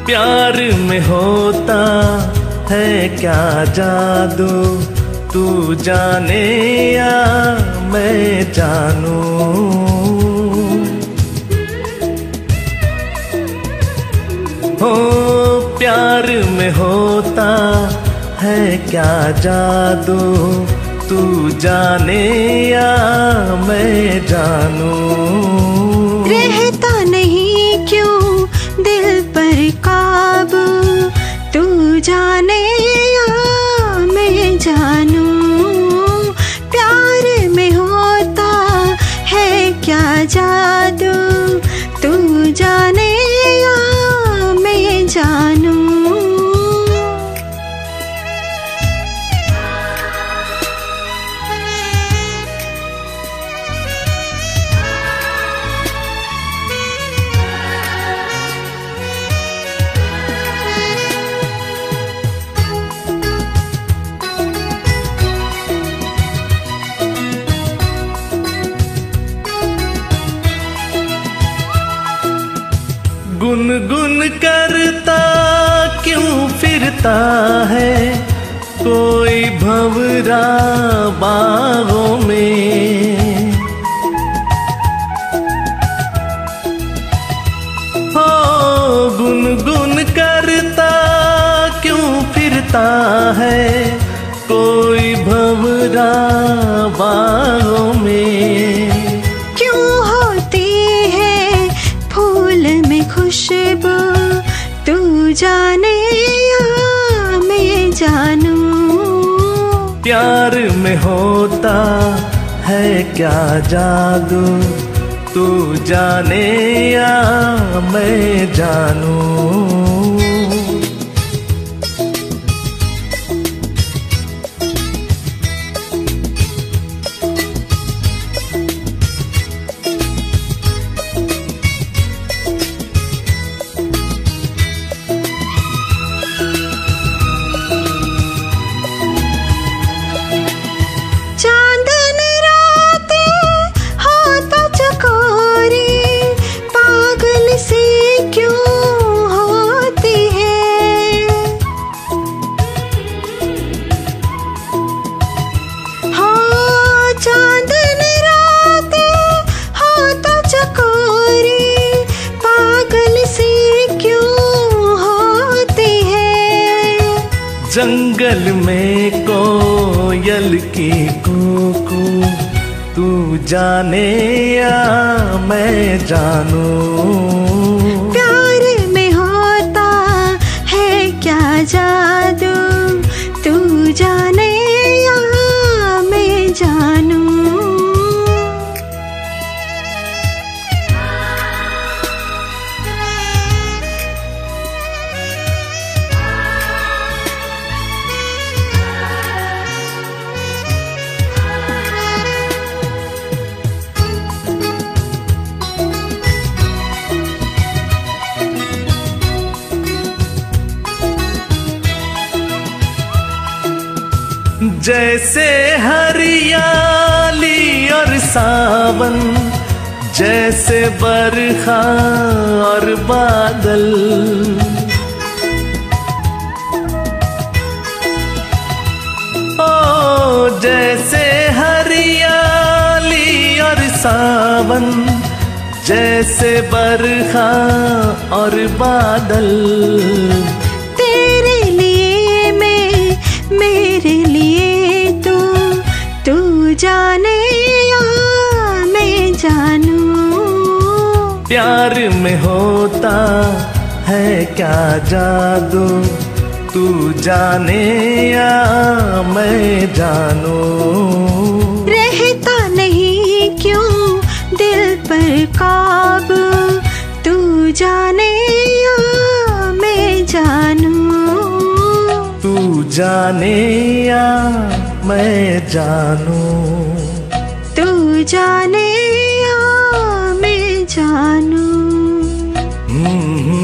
प्यार में होता है क्या जादू, तू जाने या मैं जानूं। हो प्यार में होता है क्या जादू, तू जाने या मैं जानूं। रहता नहीं क्यों दिल पर काबू, तू जाने या मैं जानूं। प्यार में होता है क्या जादू, तू जाने या मैं जानूं। गुनगुन करता क्यों फिरता है कोई भंवरा बागों में। हो गुनगुन करता क्यों फिरता है कोई भंवरा बागों में। खुशबू तू जाने या मैं जानूं। प्यार में होता है क्या जादू, तू जाने या मैं जानूं। जंगल में कोयल की कूकू, तू जाने या मैं जानूं। प्यार में होता है क्या जादू, तू जाने या मैं जानूं। जैसे हरियाली और सावन, जैसे बरखा और बादल। ओ जैसे हरियाली और सावन, जैसे बरखा और बादल। तेरे लिए मैं, मेरे लिए तू जाने या मैं जानूं। प्यार में होता है क्या जादू, तू जाने या मैं जानूं। रहता नहीं क्यों दिल पर काबू, तू जाने या मैं जानूं। तू जाने या मैं जानूं। तू जाने या मैं जानूं।